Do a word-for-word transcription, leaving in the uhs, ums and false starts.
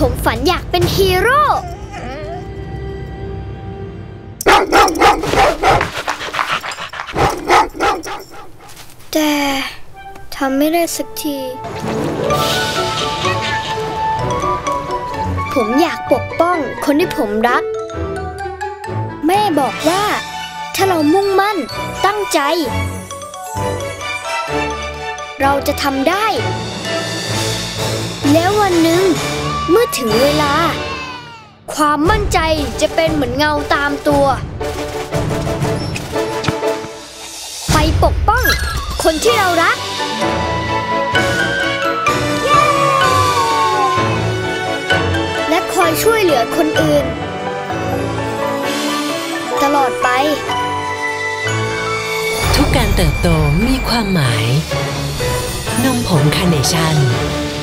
ผมฝันอยากเป็นฮีโร่แต่ทำไม่ได้สักที ผมอยากปกป้องคนที่ผมรักแม่บอกว่าถ้าเรามุ่งมั่นตั้งใจเราจะทำได้แล้ววันหนึ่งเมื่อถึงเวลาความมั่นใจจะเป็นเหมือนเงาตามตัวไปปกป้องคนที่เรารักและคอยช่วยเหลือคนอื่นตลอดไปทุกการเติบโตมีความหมายนมผงคาร์เนชั่น